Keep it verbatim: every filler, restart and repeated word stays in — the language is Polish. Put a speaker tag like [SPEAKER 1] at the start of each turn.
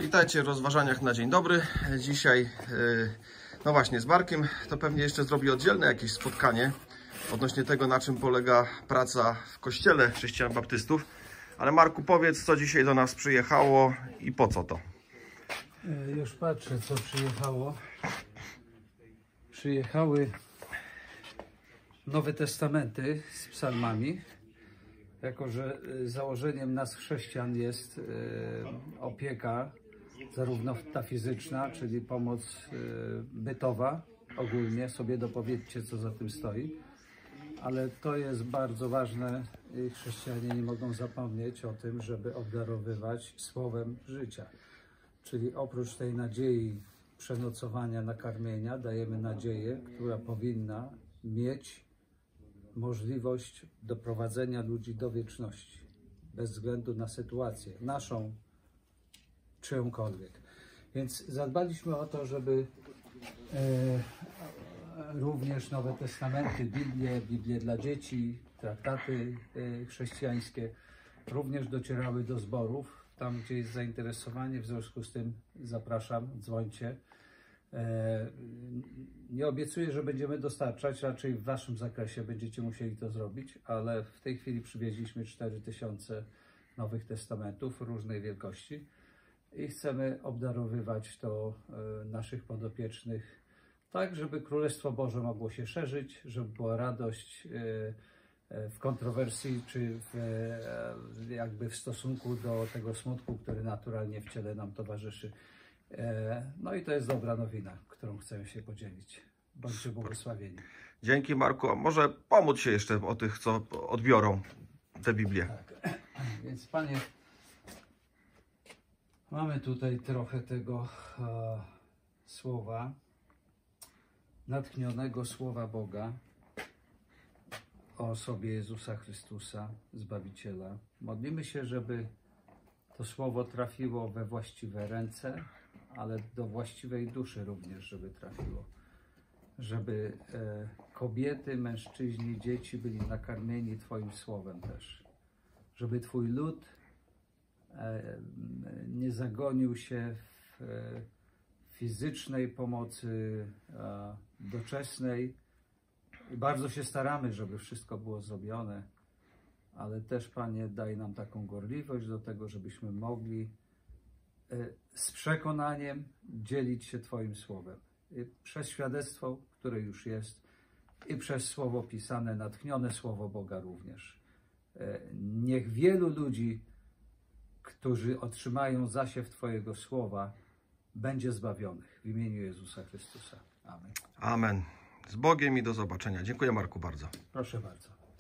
[SPEAKER 1] Witajcie w rozważaniach na dzień dobry. Dzisiaj, no właśnie, z Markiem to pewnie jeszcze zrobi oddzielne jakieś spotkanie odnośnie tego, na czym polega praca w kościele chrześcijan baptystów. Ale Marku, powiedz, co dzisiaj do nas przyjechało i po co to?
[SPEAKER 2] Już patrzę, co przyjechało. Przyjechały Nowe Testamenty z psalmami. Jako że założeniem nas chrześcijan jest opieka, zarówno ta fizyczna, czyli pomoc bytowa, ogólnie, sobie dopowiedzcie, co za tym stoi, ale to jest bardzo ważne i chrześcijanie nie mogą zapomnieć o tym, żeby obdarowywać słowem życia. Czyli oprócz tej nadziei przenocowania, nakarmienia, dajemy nadzieję, która powinna mieć możliwość doprowadzenia ludzi do wieczności, bez względu na sytuację, naszą, czyjąkolwiek. Więc zadbaliśmy o to, żeby e, również Nowe Testamenty, Biblię, Biblię dla dzieci, traktaty e, chrześcijańskie również docierały do zborów, tam gdzie jest zainteresowanie. W związku z tym zapraszam, dzwońcie. Nie obiecuję, że będziemy dostarczać, raczej w waszym zakresie będziecie musieli to zrobić, ale w tej chwili przywieźliśmy cztery tysiące Nowych Testamentów różnej wielkości i chcemy obdarowywać to naszych podopiecznych tak, żeby Królestwo Boże mogło się szerzyć, żeby była radość w kontrowersji, czy w, jakby w stosunku do tego smutku, który naturalnie w ciele nam towarzyszy. No i to jest dobra nowina, którą chcę się podzielić. Bądźcie błogosławieni.
[SPEAKER 1] Dzięki, Marku. A może pomóc się jeszcze o tych, co odbiorą tę Biblię.
[SPEAKER 2] Tak. Więc Panie, mamy tutaj trochę tego e, słowa, natchnionego słowa Boga o osobie Jezusa Chrystusa, Zbawiciela. Modlimy się, żeby to słowo trafiło we właściwe ręce, ale do właściwej duszy również, żeby trafiło. Żeby e, kobiety, mężczyźni, dzieci byli nakarmieni Twoim słowem też. Żeby Twój lud e, nie zagonił się w e, fizycznej pomocy e, doczesnej. I bardzo się staramy, żeby wszystko było zrobione, ale też, Panie, daj nam taką gorliwość do tego, żebyśmy mogli z przekonaniem dzielić się Twoim słowem. I przez świadectwo, które już jest, i przez słowo pisane, natchnione słowo Boga również. Niech wielu ludzi, którzy otrzymają zasiew Twojego słowa, będzie zbawionych w imieniu Jezusa Chrystusa. Amen.
[SPEAKER 1] Amen. Z Bogiem i do zobaczenia. Dziękuję, Marku, bardzo.
[SPEAKER 2] Proszę bardzo.